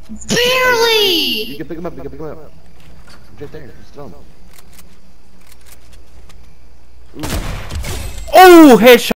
Barely! You can pick him up, you can pick him up. Right there, just throw him. Oh, headshot.